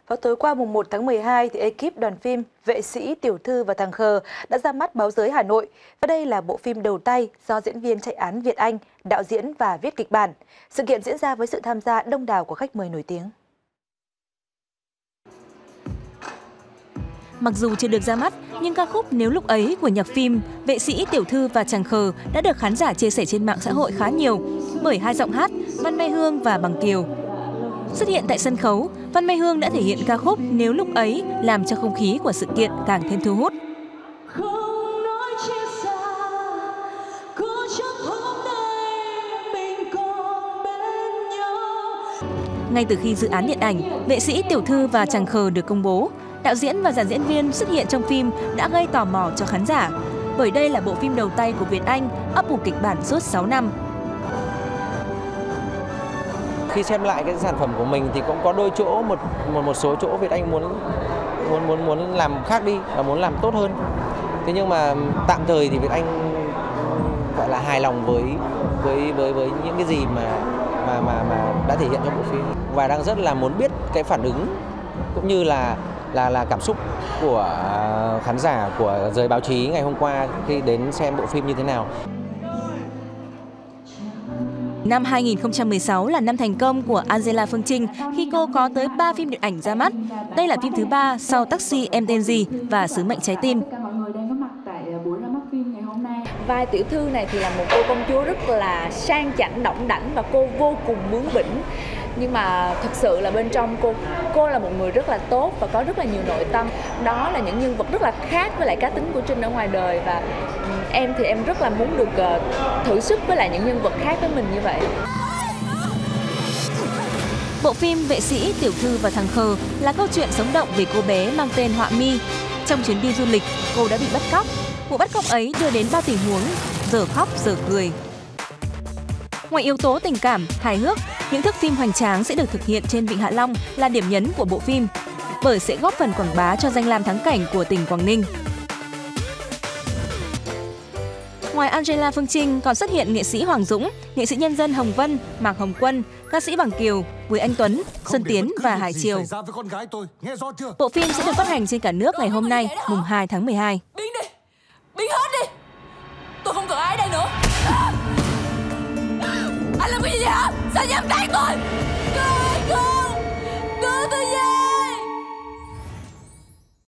Vào tối qua mùng 1 tháng 12, thì ekip đoàn phim Vệ sĩ, Tiểu thư và Thằng Khờ đã ra mắt báo giới Hà Nội. Và đây là bộ phim đầu tay do diễn viên chạy án Việt Anh, đạo diễn và viết kịch bản. Sự kiện diễn ra với sự tham gia đông đảo của khách mời nổi tiếng. Mặc dù chưa được ra mắt, nhưng ca khúc Nếu Lúc Ấy của nhạc phim Vệ sĩ, Tiểu thư và Chàng Khờ đã được khán giả chia sẻ trên mạng xã hội khá nhiều bởi hai giọng hát Văn Mai Hương và Bằng Kiều. Xuất hiện tại sân khấu, Văn Mai Hương đã thể hiện ca khúc Nếu Lúc Ấy làm cho không khí của sự kiện càng thêm thu hút. Ngay từ khi dự án điện ảnh Vệ sĩ, Tiểu thư và Chàng Khờ được công bố, đạo diễn và dàn diễn viên xuất hiện trong phim đã gây tò mò cho khán giả, bởi đây là bộ phim đầu tay của Việt Anh ấp ủ kịch bản suốt 6 năm. Khi xem lại cái sản phẩm của mình thì cũng có đôi chỗ một số chỗ Việt Anh muốn làm khác đi và muốn làm tốt hơn. Thế nhưng mà tạm thời thì Việt Anh gọi là hài lòng với những cái gì mà đã thể hiện trong bộ phim, và đang rất là muốn biết cái phản ứng cũng như là cảm xúc của khán giả, của giới báo chí ngày hôm qua khi đến xem bộ phim như thế nào. Năm 2016 là năm thành công của Angela Phương Trinh khi cô có tới 3 phim điện ảnh ra mắt. Đây là phim thứ 3 sau Taxi Em Tên Gì và Sứ Mệnh Trái Tim. Vai tiểu thư này thì là một cô công chúa rất là sang chảnh, đỏng đảnh và cô vô cùng bướng bỉnh. Nhưng mà thực sự là bên trong cô là một người rất là tốt và có rất là nhiều nội tâm. Đó là những nhân vật rất là khác với lại cá tính của Trinh ở ngoài đời, và em thì em rất là muốn được thử sức với lại những nhân vật khác với mình như vậy. Bộ phim Vệ sĩ, Tiểu thư và Thằng Khờ là câu chuyện sống động về cô bé mang tên Họa Mi. Trong chuyến đi du lịch, cô đã bị bắt cóc. Vụ bắt cóc ấy đưa đến bao tình huống giờ khóc giờ cười. Ngoài yếu tố tình cảm, hài hước, những thước phim hoành tráng sẽ được thực hiện trên Vịnh Hạ Long là điểm nhấn của bộ phim, bởi sẽ góp phần quảng bá cho danh lam thắng cảnh của tỉnh Quảng Ninh. Ngoài Angela Phương Trinh còn xuất hiện nghệ sĩ Hoàng Dũng, nghệ sĩ nhân dân Hồng Vân, Mạc Hồng Quân, ca sĩ Bằng Kiều, Bùi Anh Tuấn, Xuân Tiến và Hải Triều. Bộ phim sẽ được phát hành trên cả nước ngày hôm nay, mùng 2 tháng 12. Biến đi! Biến hết đi! Tôi không cần ai ở đây nữa! Anh làm cái gì vậy hả? Sao dám tát tôi?